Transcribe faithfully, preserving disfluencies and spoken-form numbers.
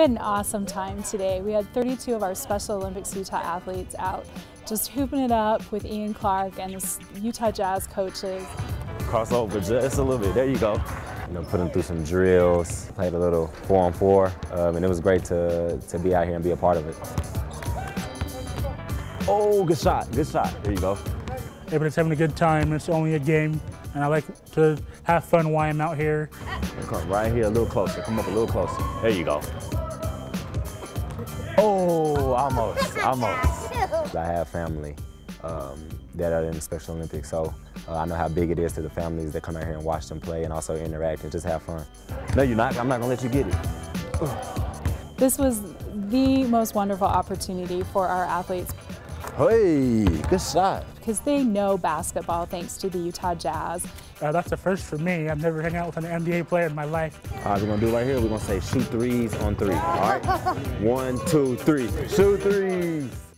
We had an awesome time today. We had thirty-two of our Special Olympics Utah athletes out just hooping it up with Ian Clark and the Utah Jazz coaches. Cross over just a little bit, there you go. You know, put them through some drills, played a little four on four, um, and it was great to, to be out here and be a part of it. Oh, good shot, good shot, there you go. Everybody's having a good time, it's only a game, and I like to have fun while I'm out here. Come right here, a little closer, come up a little closer. There you go. Oh, almost, almost. I have family um, that are in the Special Olympics, so uh, I know how big it is to the families that come out here and watch them play and also interact and just have fun. No, you're not. I'm not going to let you get it. This was the most wonderful opportunity for our athletes. Hey, good shot. Because they know basketball thanks to the Utah Jazz. Uh, that's a first for me. I've never hung out with an N B A player in my life. All right, we're going to do right here. We're going to say shoot threes on three. All right? One, two, three. Shoot threes.